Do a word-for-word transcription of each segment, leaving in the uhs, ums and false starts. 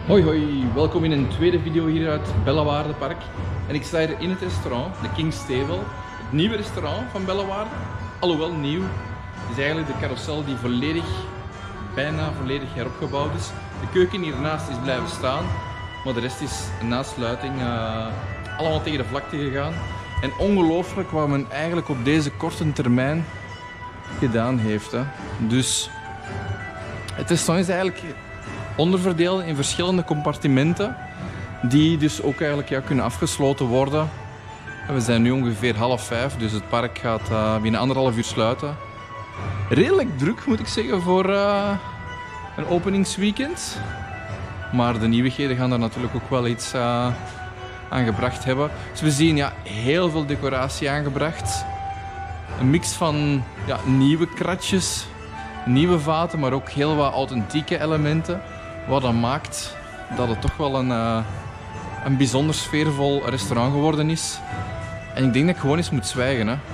Hoi hoi, welkom in een tweede video hier uit Bellewaardepark. En ik sta hier in het restaurant, de King's Table. Het nieuwe restaurant van Bellewaarde. Alhoewel nieuw. Het is eigenlijk de carousel die volledig, bijna volledig heropgebouwd is. De keuken hiernaast is blijven staan. Maar de rest is na sluiting uh, allemaal tegen de vlakte gegaan. En ongelooflijk wat men eigenlijk op deze korte termijn gedaan heeft. Hè. Dus het restaurant is eigenlijk onderverdeeld in verschillende compartimenten. Die dus ook eigenlijk ja, kunnen afgesloten worden. En we zijn nu ongeveer half vijf, dus het park gaat uh, binnen anderhalf uur sluiten. Redelijk druk moet ik zeggen voor uh, een openingsweekend. Maar de nieuwigheden gaan er natuurlijk ook wel iets uh, aan gebracht hebben. Dus we zien ja, heel veel decoratie aangebracht. Een mix van ja, nieuwe kratjes, nieuwe vaten, maar ook heel wat authentieke elementen. Wat dan maakt dat het toch wel een, uh, een bijzonder sfeervol restaurant geworden is. En ik denk dat ik gewoon eens moet zwijgen. Hè.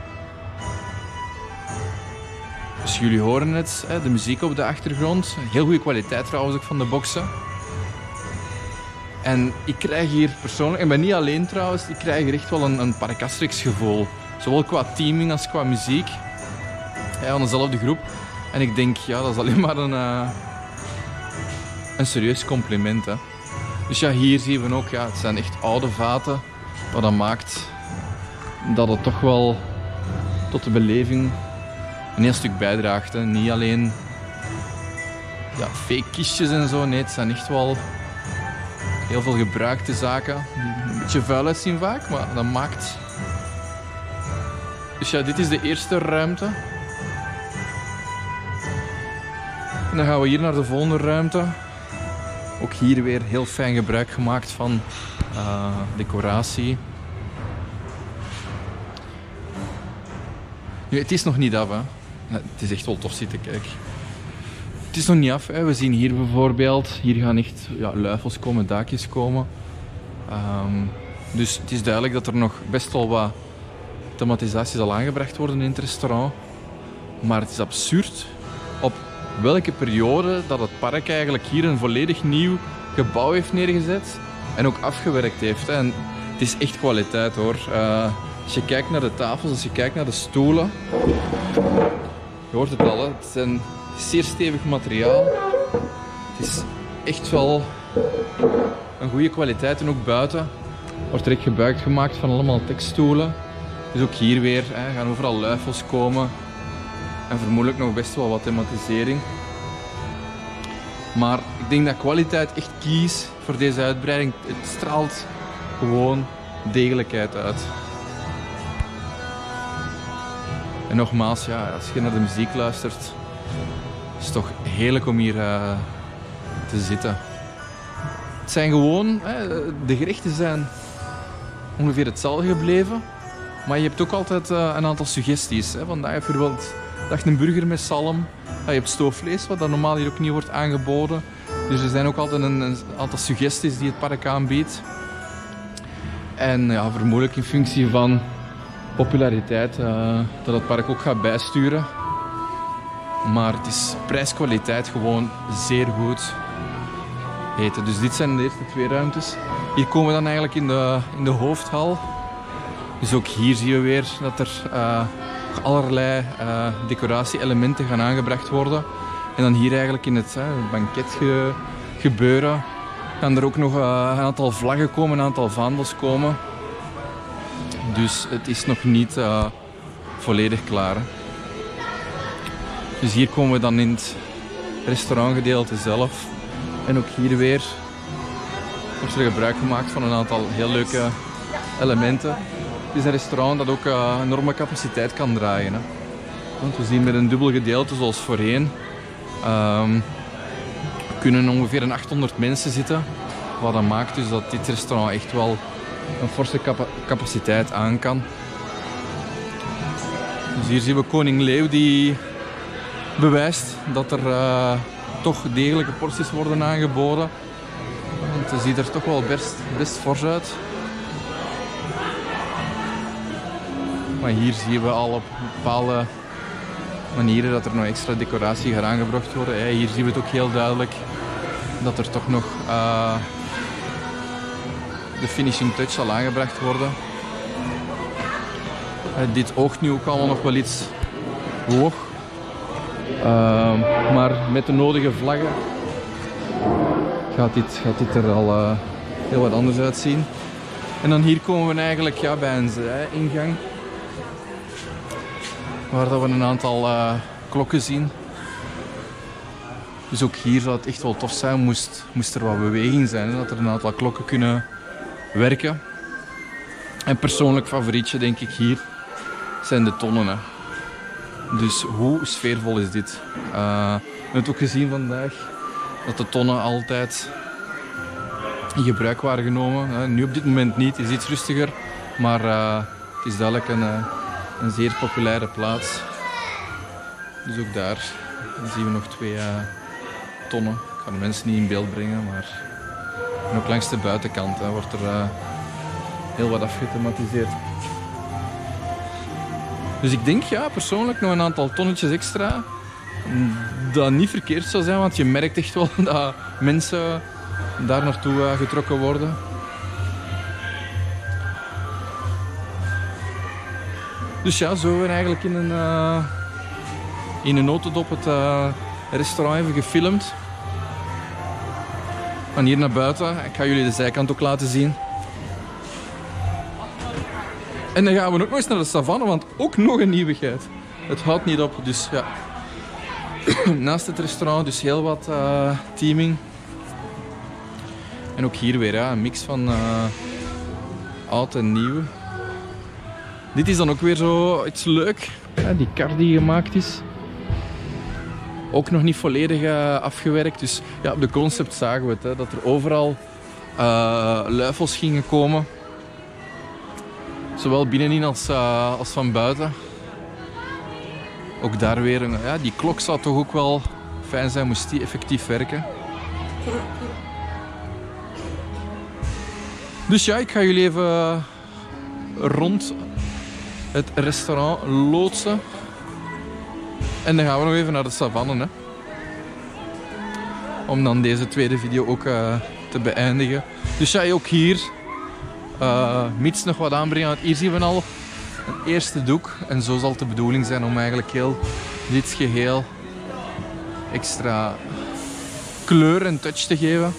Dus jullie horen het, hè, de muziek op de achtergrond. Heel goede kwaliteit trouwens ook van de boxen. En ik krijg hier persoonlijk, ik ben niet alleen trouwens, ik krijg hier echt wel een, een Park Asterix gevoel. Zowel qua teaming als qua muziek. Ja, van dezelfde groep. En ik denk, ja, dat is alleen maar een, uh, een serieus compliment. Hè. Dus ja, hier zien we ook, ja, het zijn echt oude vaten. Wat dat maakt dat het toch wel tot de beleving een heel stuk bijdraagt. Hè. Niet alleen ja, fake kistjes en zo, nee, het zijn echt wel heel veel gebruikte zaken. Die een beetje vuil uitzien vaak, maar dat maakt... Dus ja, dit is de eerste ruimte. En dan gaan we hier naar de volgende ruimte. Ook hier weer heel fijn gebruik gemaakt van uh, decoratie. Nu, het is nog niet af, hè. Het is echt wel tof zitten kijken. Het is nog niet af, hè. We zien hier bijvoorbeeld, hier gaan echt ja, luifels komen, daakjes komen. Um, dus het is duidelijk dat er nog best wel wat thematisatie zal aangebracht worden in het restaurant. Maar het is absurd op welke periode dat het park eigenlijk hier een volledig nieuw gebouw heeft neergezet en ook afgewerkt heeft. Hè. En het is echt kwaliteit hoor. Uh, als je kijkt naar de tafels, als je kijkt naar de stoelen, je hoort het al, hè. Het is een zeer stevig materiaal. Het is echt wel een goede kwaliteit en ook buiten wordt er echt gebruik gemaakt van allemaal tekststoelen. Dus ook hier weer hè, gaan overal luifels komen. En vermoedelijk nog best wel wat thematisering. Maar ik denk dat kwaliteit echt kies voor deze uitbreiding. Het straalt gewoon degelijkheid uit. En nogmaals, ja, als je naar de muziek luistert, is het toch heerlijk om hier uh, te zitten. Het zijn gewoon, hè, de gerechten zijn ongeveer hetzelfde gebleven. Maar je hebt ook altijd uh, een aantal suggesties. Hè. Vandaag heb je bijvoorbeeld dacht een burger met zalm. Ja, je hebt stoofvlees, wat dan normaal hier ook niet wordt aangeboden. Dus er zijn ook altijd een, een aantal suggesties die het park aanbiedt. En ja, vermoedelijk in functie van populariteit uh, dat het park ook gaat bijsturen. Maar het is prijs-kwaliteit gewoon zeer goed eten. Dus dit zijn de eerste twee ruimtes. Hier komen we dan eigenlijk in de, in de hoofdhal. Dus ook hier zien we weer dat er uh, allerlei uh, decoratie-elementen gaan aangebracht worden. En dan hier eigenlijk in het uh, banketgebeuren gaan er ook nog uh, een aantal vlaggen komen, een aantal vaandels komen. Dus het is nog niet uh, volledig klaar. Hè. Dus hier komen we dan in het restaurantgedeelte zelf. En ook hier weer wordt er gebruik gemaakt van een aantal heel leuke elementen. Het is een restaurant dat ook uh, een enorme capaciteit kan draaien. Hè. Want we zien met een dubbel gedeelte zoals voorheen. Um, kunnen ongeveer een achthonderd mensen zitten. Wat dat maakt dus dat dit restaurant echt wel een forse capa capaciteit aan kan. Dus hier zien we koning Leeuw die bewijst dat er uh, toch degelijke porties worden aangeboden. Want het ziet er toch wel best, best fors uit. Maar hier zien we al op bepaalde manieren dat er nog extra decoratie gaat aangebracht worden. Hier zien we het ook heel duidelijk. dat er toch nog uh, de finishing touch zal aangebracht worden. Uh, dit oogt nu ook allemaal nog wel iets hoog. Uh, maar met de nodige vlaggen gaat dit, gaat dit er al uh, heel wat anders uitzien. En dan hier komen we eigenlijk ja, bij een zij-ingang. Waar dat we een aantal uh, klokken zien. Dus ook hier zou het echt wel tof zijn, moest, moest er wat beweging zijn. Hè? Dat er een aantal klokken kunnen werken. En persoonlijk favorietje denk ik hier zijn de tonnen. Hè? Dus hoe sfeervol is dit? Uh, we hebben het ook gezien vandaag dat de tonnen altijd in gebruik waren genomen. Hè? Nu op dit moment niet, het is iets rustiger. Maar uh, het is duidelijk een, uh, een zeer populaire plaats. Dus ook daar zien we nog twee uh, tonnen. Ik ga de mensen niet in beeld brengen, maar en ook langs de buitenkant hè, wordt er uh, heel wat afgethematiseerd. Dus ik denk ja, persoonlijk nog een aantal tonnetjes extra. Dat niet verkeerd zou zijn, want je merkt echt wel dat mensen daar naartoe uh, getrokken worden. Dus ja, zo hebben we eigenlijk in een, uh, in een notendop het uh, restaurant even gefilmd. Van hier naar buiten. Ik ga jullie de zijkant ook laten zien. En dan gaan we ook nog eens naar de savanne, want ook nog een nieuwigheid. Het houdt niet op, dus ja. Naast het restaurant dus heel wat uh, teaming. En ook hier weer ja, een mix van uh, oud en nieuw. Dit is dan ook weer zo iets leuk. Ja, die kar die gemaakt is. Ook nog niet volledig uh, afgewerkt. Dus ja, op de concept zagen we het. Hè, dat er overal uh, luifels gingen komen. Zowel binnenin als, uh, als van buiten. Ook daar weer, een, ja, die klok zou toch ook wel fijn zijn, moest die effectief werken. Dus ja, ik ga jullie even rond het restaurant loodsen. En dan gaan we nog even naar de savanne. Hè. Om dan deze tweede video ook uh, te beëindigen. Dus ja, ook hier, uh, mits nog wat aanbrengen. Want hier zien we al een eerste doek. En zo zal het de bedoeling zijn om eigenlijk heel dit geheel extra kleur en touch te geven.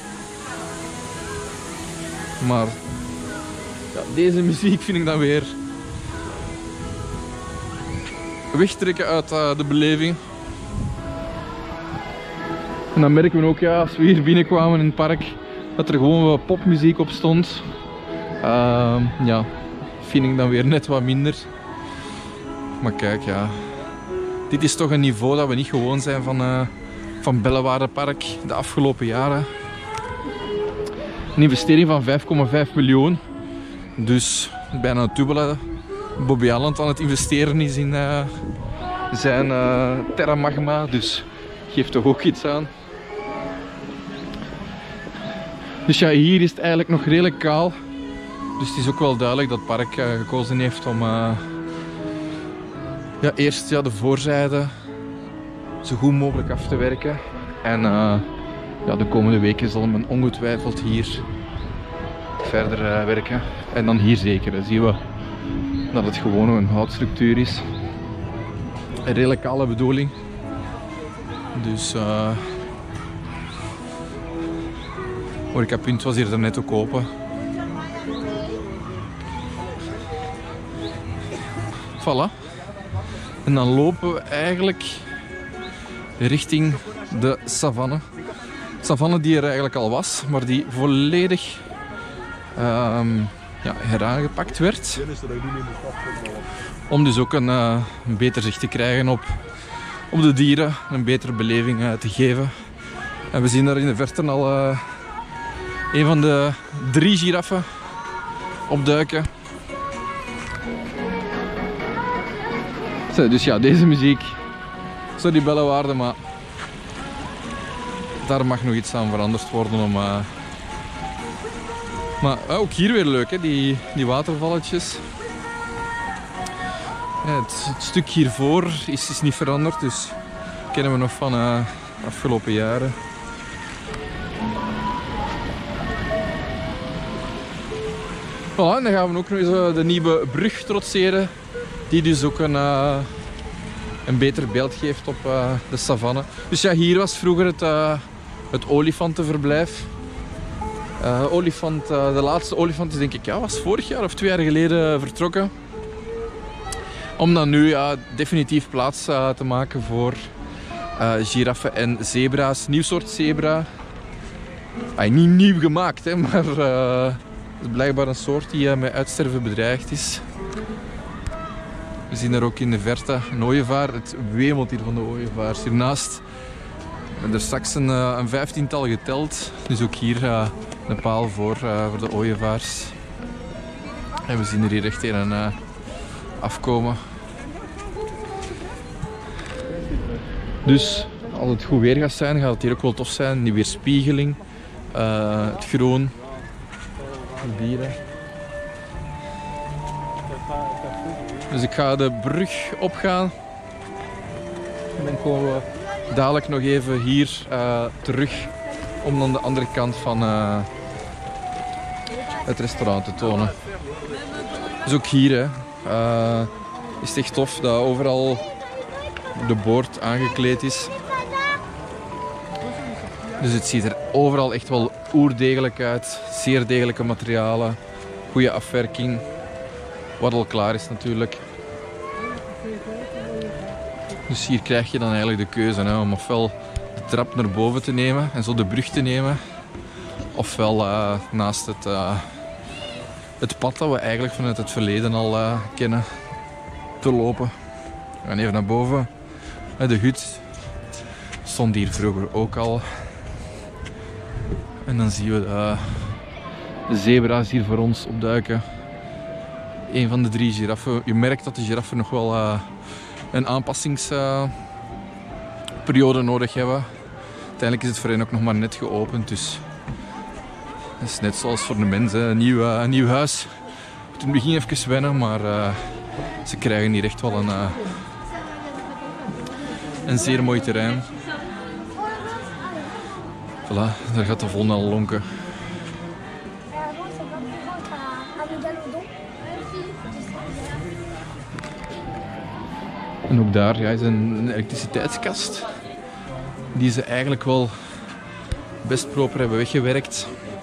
Maar ja, deze muziek vind ik dan weer wegtrekken uit uh, de beleving. En dan merken we ook, ja, als we hier binnenkwamen in het park, dat er gewoon wat popmuziek op stond. Uh, ja, vind ik dan weer net wat minder. Maar kijk, ja, dit is toch een niveau dat we niet gewoon zijn van, uh, van Bellewaardepark de afgelopen jaren. Een investering van vijf komma vijf miljoen. Dus bijna het dubbele. Bobby Aland aan het investeren is in uh, zijn uh, Terra Magma. Dus geeft toch ook iets aan. Dus ja, hier is het eigenlijk nog redelijk kaal. Dus het is ook wel duidelijk dat het park uh, gekozen heeft om uh, ja, eerst ja, de voorzijde zo goed mogelijk af te werken. En uh, ja, de komende weken zal men ongetwijfeld hier verder uh, werken. En dan hier zeker, dan zien we dat het gewoon een houtstructuur is. Een redelijk kale bedoeling. Dus uh, horecapunt was hier daarnet ook open. Voilà. En dan lopen we eigenlijk richting de savanne. Savanne die er eigenlijk al was, maar die volledig um, ja, heraangepakt werd. Om dus ook een, uh, een beter zicht te krijgen op, op de dieren, een betere beleving uh, te geven. En we zien daar in de verte al uh, een van de drie giraffen opduiken. Zo, dus ja, deze muziek, sorry Bellewaarde, maar daar mag nog iets aan veranderd worden om... Uh... Maar uh, ook hier weer leuk, hè? Die, die watervalletjes. Ja, het, het stuk hiervoor is, is niet veranderd, dus kennen we nog van uh, de afgelopen jaren. Voilà, en dan gaan we ook nog eens de nieuwe brug trotseren. Die dus ook een, uh, een beter beeld geeft op uh, de savanne. Dus ja, hier was vroeger het, uh, het olifantenverblijf. Uh, olifant, uh, de laatste olifant is denk ik ja, was vorig jaar of twee jaar geleden vertrokken. Om dan nu ja, definitief plaats uh, te maken voor uh, giraffen en zebra's. Nieuw soort zebra. Ah, niet nieuw gemaakt, hè, maar uh, het is blijkbaar een soort die uh, met uitsterven bedreigd is. We zien er ook in de verte een ooievaar. Het wemelt hier van de ooievaars. Hiernaast hebben er straks een, uh, een vijftiental geteld. Dus ook hier uh, een paal voor, uh, voor de ooievaars. En we zien er hier echt een uh, afkomen. Dus als het goed weer gaat zijn, gaat het hier ook wel tof zijn. Die weerspiegeling, uh, het groen, de dieren. Dus ik ga de brug opgaan. En dan komen we dadelijk nog even hier uh, terug om dan de andere kant van uh, het restaurant te tonen. Dus ook hier hè, uh, is het echt tof dat overal de boord aangekleed is. Dus het ziet er overal echt wel oerdegelijk uit. Zeer degelijke materialen, goede afwerking. Wat al klaar is natuurlijk. Dus hier krijg je dan eigenlijk de keuze hè, om ofwel de trap naar boven te nemen en zo de brug te nemen. Ofwel uh, naast het, uh, het pad dat we eigenlijk vanuit het verleden al uh, kennen te lopen. We gaan even naar boven. De hut stond hier vroeger ook al. En dan zien we de, de zebra's hier voor ons opduiken. Een van de drie giraffen. Je merkt dat de giraffen nog wel uh, een aanpassingsperiode uh, nodig hebben. Uiteindelijk is het voor hen ook nog maar net geopend. Dus het is net zoals voor de mensen. Een nieuw, uh, een nieuw huis. Moet in het begin even wennen, maar uh, ze krijgen hier echt wel een, uh, een zeer mooi terrein. Voilà, daar gaat de volgende al lonken. En ook daar ja, is een, een elektriciteitskast die ze eigenlijk wel best proper hebben weggewerkt.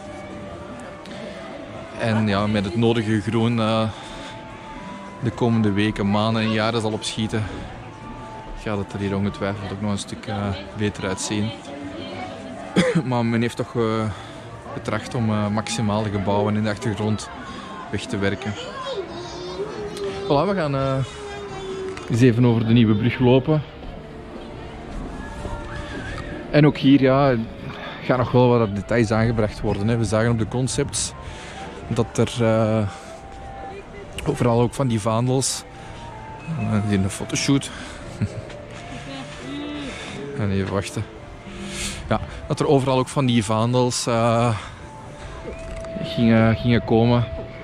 En ja, met het nodige groen uh, de komende weken, maanden en jaren zal opschieten, gaat het er hier ongetwijfeld ook nog een stuk uh, beter uitzien. Maar men heeft toch uh, getracht om uh, maximaal de gebouwen in de achtergrond weg te werken. Voilà, we gaan uh, eens even over de nieuwe brug lopen. En ook hier ja, gaan nog wel wat details aangebracht worden. Hè. We zagen op de concepts dat er uh, overal ook van die vaandels. Uh, hier een fotoshoot. En even wachten. Ja, dat er overal ook van die vaandels uh, gingen, gingen komen.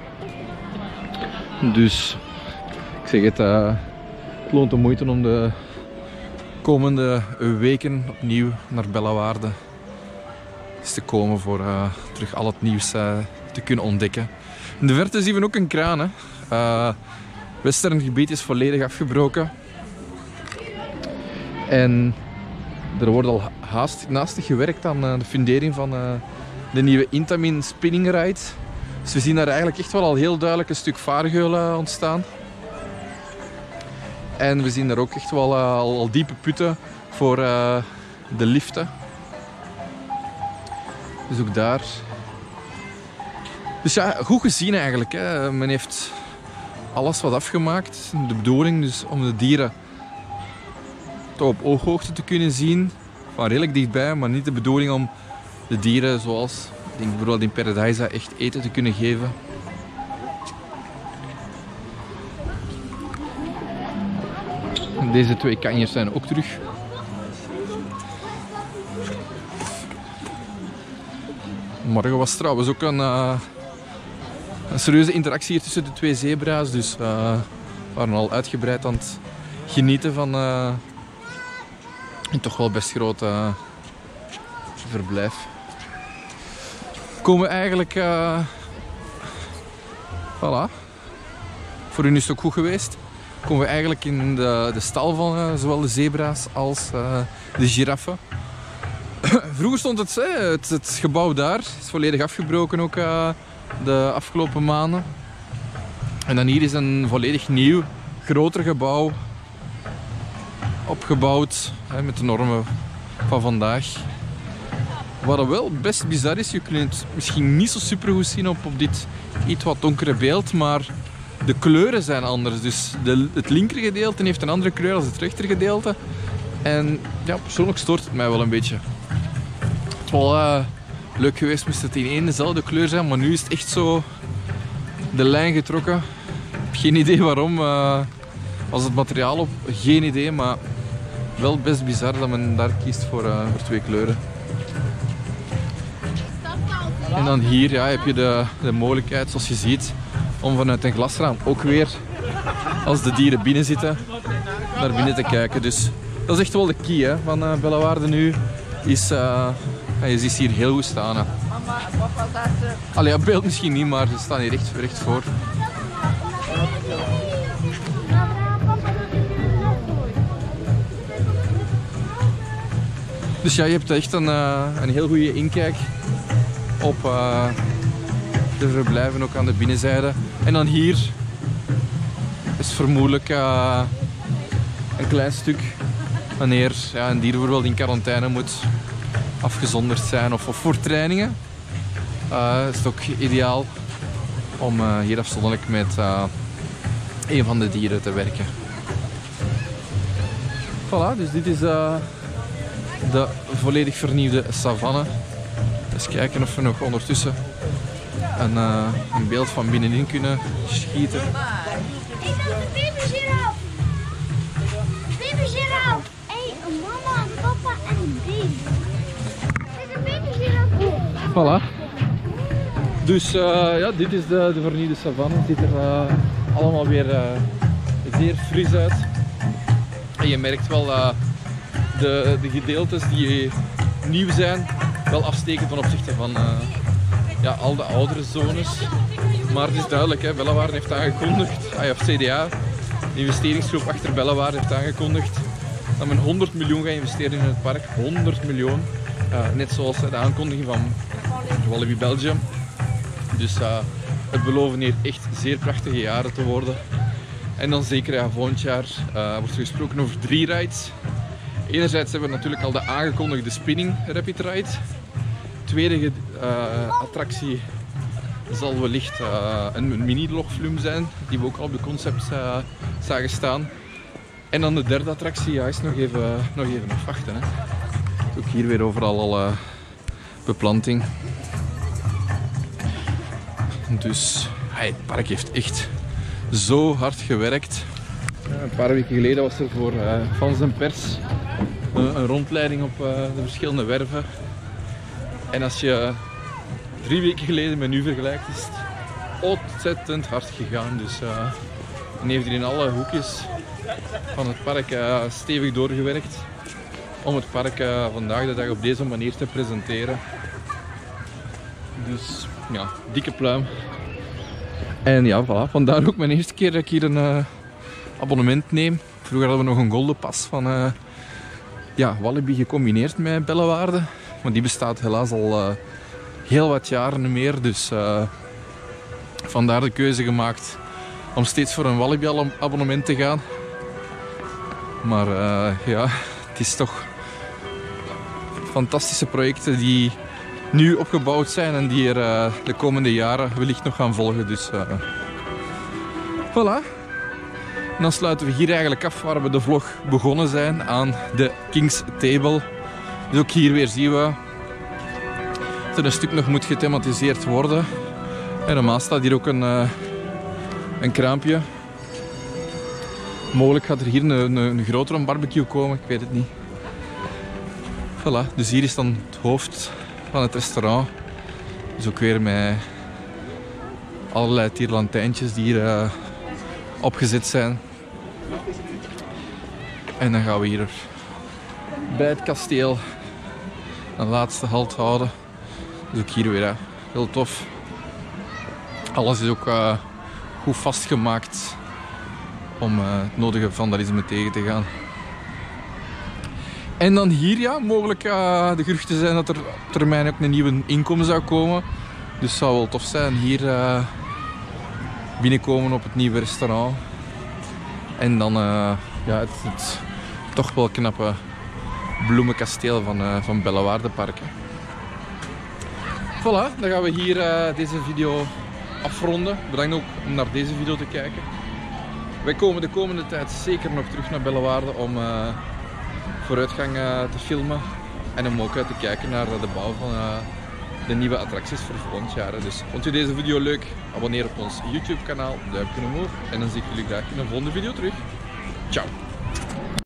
Dus ik zeg het, uh, het loont de moeite om de komende weken opnieuw naar Bellewaarde te komen voor uh, terug al het nieuws uh, te kunnen ontdekken. In de verte zien we ook een kraan. Hè. Uh, Western gebied is volledig afgebroken. En er wordt al haast, naastig gewerkt aan uh, de fundering van uh, de nieuwe Intamin Spinning Ride. Dus we zien daar eigenlijk echt wel al heel duidelijk een stuk vaargeul uh, ontstaan. En we zien daar ook echt wel uh, al, al diepe putten voor uh, de liften. Dus ook daar. Dus ja, goed gezien eigenlijk. Hè. Men heeft alles wat afgemaakt. De bedoeling dus om de dieren toch op ooghoogte te kunnen zien. Van redelijk dichtbij, maar niet de bedoeling om de dieren zoals ik denk bijvoorbeeld in Paradise echt eten te kunnen geven. Deze twee kanjers zijn ook terug. Morgen was trouwens ook een, uh, een serieuze interactie hier tussen de twee zebra's. Dus uh, we waren al uitgebreid aan het genieten van uh, een toch wel best groot uh, verblijf. We komen eigenlijk uh, Voilà. Voor u is het ook goed geweest. Komen we eigenlijk in de, de stal van uh, zowel de zebra's als uh, de giraffen. Vroeger stond het, hè, het, het gebouw daar. Het is volledig afgebroken ook uh, de afgelopen maanden. En dan hier is een volledig nieuw, groter gebouw opgebouwd hè, met de normen van vandaag. Wat wel best bizar is, je kunt het misschien niet zo super goed zien op, op dit iets wat donkere beeld, maar de kleuren zijn anders. Dus de, het linkergedeelte heeft een andere kleur dan het rechtergedeelte. En ja, persoonlijk stoort het mij wel een beetje. Het was wel uh, leuk geweest moest het in één dezelfde kleur zijn, maar nu is het echt zo de lijn getrokken. Ik heb geen idee waarom. Uh, was het materiaal op? Geen idee, maar wel best bizar dat men daar kiest voor, uh, voor twee kleuren. En dan hier ja, heb je de, de mogelijkheid, zoals je ziet, om vanuit een glasraam ook weer, als de dieren binnen zitten, naar binnen te kijken. Dus dat is echt wel de key hè, van uh, Bellewaarde nu. Is, uh, ja, je ziet hier heel goed staan. Hè. Allee, op beeld misschien niet, maar ze staan hier echt, recht voor. Dus ja, je hebt echt een, uh, een heel goede inkijk op uh, de verblijven ook aan de binnenzijde. En dan hier is vermoedelijk uh, een klein stuk wanneer ja, een dier bijvoorbeeld in quarantaine moet afgezonderd zijn of, of voor trainingen. Uh, is het ook ideaal om uh, hier afzonderlijk met uh, een van de dieren te werken. Voilà, dus dit is uh, de volledig vernieuwde savanne. Eens kijken of we nog ondertussen een, uh, een beeld van binnenin kunnen schieten. Ik zag de babygiraaf. Babygiraaf. Hé, een mama, een papa en een baby. Er is een babygiraaf. Voilà. Dus uh, ja, dit is de, de vernieuwde savanne. Het ziet er uh, allemaal weer uh, zeer fris uit. En je merkt wel uh, de, de gedeeltes die nieuw zijn, wel afsteken ten opzichte van uh, ja, al de oudere zones. Maar het is duidelijk, hè, Bellewaarde heeft aangekondigd, of C D A, de investeringsgroep achter Bellewaarde heeft aangekondigd dat men honderd miljoen gaat investeren in het park. honderd miljoen. Uh, net zoals de aankondiging van Walibi Belgium. Dus uh, het beloven hier echt zeer prachtige jaren te worden. En dan zeker ja, volgend jaar uh, wordt er gesproken over drie rides. Enerzijds hebben we natuurlijk al de aangekondigde Spinning Rapid Ride. Tweede uh, attractie zal wellicht uh, een mini-logflume zijn, die we ook al op de concept uh, zagen staan. En dan de derde attractie ja, is nog even, nog even afwachten. Hè. Ook hier weer overal al uh, beplanting. Dus hey, het park heeft echt zo hard gewerkt. Ja, een paar weken geleden was er voor uh, fans en pers een, een rondleiding op uh, de verschillende werven. En als je drie weken geleden met nu vergelijkt, is het ontzettend hard gegaan. Dus uh, men heeft hier in alle hoekjes van het park uh, stevig doorgewerkt om het park uh, vandaag de dag op deze manier te presenteren. Dus ja, dikke pluim. En ja, voilà, vandaar ook mijn eerste keer dat ik hier een uh, abonnement neem. Vroeger hadden we nog een golden pass van uh, ja, Walibi gecombineerd met Bellewaarde. Maar die bestaat helaas al uh, heel wat jaren niet meer. Dus uh, vandaar de keuze gemaakt om steeds voor een Walibi abonnement te gaan. Maar uh, ja, het is toch fantastische projecten die nu opgebouwd zijn en die er uh, de komende jaren wellicht nog gaan volgen. Dus uh, voilà. En dan sluiten we hier eigenlijk af waar we de vlog begonnen zijn, aan de King's Table. Dus ook hier weer zien we dat er een stuk nog moet gethematiseerd worden. En normaal staat hier ook een, uh, een kraampje. Mogelijk gaat er hier een, een, een grotere barbecue komen, ik weet het niet. Voilà, dus hier is dan het hoofd van het restaurant. Dus ook weer met allerlei tierlantijntjes die hier uh, opgezet zijn. En dan gaan we hier bij het kasteel een laatste halt houden. Dus ook hier weer uh, heel tof. Alles is ook uh, goed vastgemaakt om uh, het nodige vandalisme tegen te gaan. En dan hier, ja, mogelijk uh, de geruchten zijn dat er op termijn ook een nieuwe inkomen zou komen. Dus het zou wel tof zijn hier uh, binnenkomen op het nieuwe restaurant. En dan uh, ja, het, het toch wel knappe bloemenkasteel van, uh, van Bellewaardepark. Voilà, dan gaan we hier uh, deze video afronden. Bedankt ook om naar deze video te kijken. Wij komen de komende tijd zeker nog terug naar Bellewaarde om uh, vooruitgang uh, te filmen. En om ook uh, te kijken naar uh, de bouw van uh, de nieuwe attracties voor volgend jaar. Dus vond u deze video leuk? Abonneer op ons YouTube kanaal, duimpje omhoog. En dan zie ik jullie graag in een volgende video terug. Ciao!